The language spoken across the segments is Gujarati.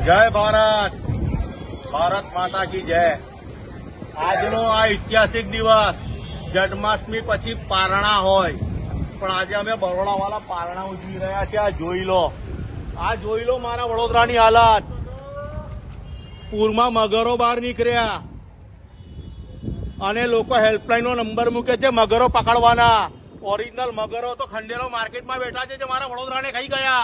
જય ભારત, ભારત માતા કી જય। આજનો આ ઐતિહાસિક દિવસ જન્માષ્ટમી પછી પારણા હોય, પણ આજે અમે બરોડાવાળા પારણા ઉજવી રહ્યા છે। આ જોઈ લો મારા વડોદરાની હાલત। પૂરમાં મગરો બહાર નીકળ્યા અને લોકો હેલ્પલાઇનનો નંબર મૂકે છે મગરો પકડવાના। ઓરિજિનલ મગરો તો ખંડેરો માર્કેટમાં બેઠા છે જે મારા વડોદરાને ખાઈ ગયા।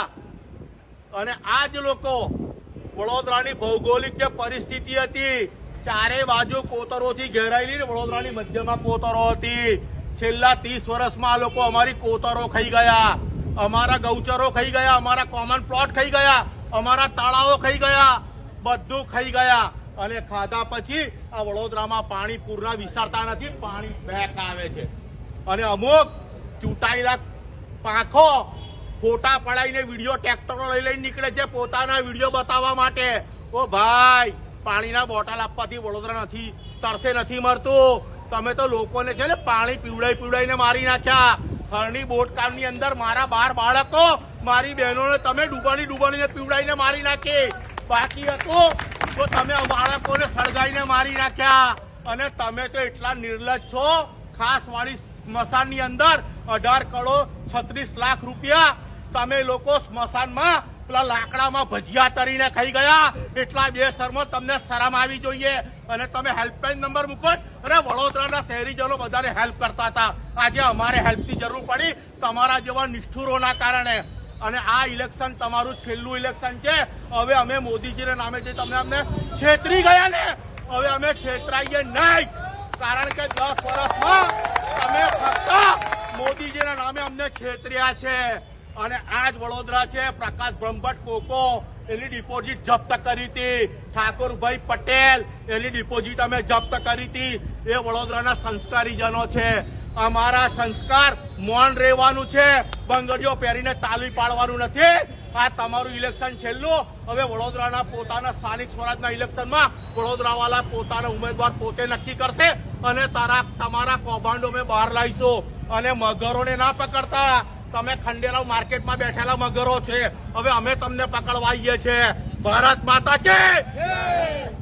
અને આ જ લોકો વડોદરાની ભૌગોલિક જે પરિસ્થિતિ હતી, ચારે બાજુ કોતરોથી ઘેરાયેલી, વડોદરાની મધ્યમાં કોતરો હતી। છેલ્લા 30 વર્ષમાં આ લોકો અમારી કોતરો ખાઈ ગયા, અમારા ગૌચરો ખાઈ ગયા, અમારા કોમન પ્લોટ ખાઈ ગયા, અમારા તળાવો ખાઈ ગયા, બધું ખાઈ ગયા। અને ખાધા પછી આ વડોદરામાં પાણી પૂરના વિસરતા નથી, પાણી બેક આવે છે। અને અમુક ચૂંટાયેલા પાંખો ફોટા પડાઈને વિડીયો ટ્રેક્ટરો લઈને નીકળે છે પોતાના વિડીયો બતાવવા માટે। ઓ ભાઈ, પાણીના બોટલ આપવાથી વડોદરા નથી તરસે નથી મરતું। તમે તો લોકોને છે ને પાણી પીવડાઈને મારી નાખ્યા। હરણી બોટકામની અંદર મારા 12 બાળકો, મારી બહેનોને તમે ડૂબાડીને પીવડાઈને મારી નાખી। બાકી હતું તો તમે બાળકોને સળગાઈને મારી નાખ્યા। અને તમે તો એટલા નિર્લજ્જ છો। ખાસ વાળી સ્મશાનની અંદર 18 કરોડ 36 લાખ રૂપિયા તમે લોકો સ્મશાનમાં પેલા લાકડામાં ભજીયા તરીને ખાઈ ગયા। એટલા બેશરમો, તમને શરમ આવી જોઈએ। અને તમે હેલ્પલાઇન નંબર મૂકો અને વડોદરાના શહેરીજનો બધાને હેલ્પ કરતા હતા। આજે અમારે હેલ્પની જરૂર પડી તમારા જેવા નિષ્ઠુરોના કારણે। અને આ ઇલેક્શન તમારું છેલ્લું ઇલેક્શન છે। હવે અમે મોદીજીના નામે જે તમને અમને છેતરી ગયા ને, હવે અમે છેતરાઈએ નહીં। કારણ કે 10 વર્ષમાં તમે ફક્ત મોદીજીના નામે અમને છેતર્યા છે। અને આ જ વડોદરા છે। પ્રકાશ બ્રહ્મભટ્ટ કોકો એની ડિપોઝિટ જપ્ત કરી હતી, ઠાકોરભાઈ પટેલ એની ડિપોઝિટ અમે જપ્ત કરી હતી। એ વડોદરાના સંસ્કારીજનો છે। અમારા સંસ્કાર મૌન રહેવાનું છે, બંગડીઓ પહેરીને તાલી પાડવાનું નથી। આ તમારું ઇલેક્શન છેલ્લું। હવે વડોદરાના પોતાના સ્થાનિક સ્વરાજના ઇલેક્શનમાં વડોદરાવાળા પોતાના ઉમેદવાર પોતે નક્કી કરશે અને તમારા કૌભાંડો અમે બહાર લાવીશું। અને મગરોને ના પકડતા, તમે ખંડેરાવ માર્કેટમાં બેઠેલા મગરો છે, હવે અમે તમને પકડવા આવીએ છીએ। ભારત માતા કે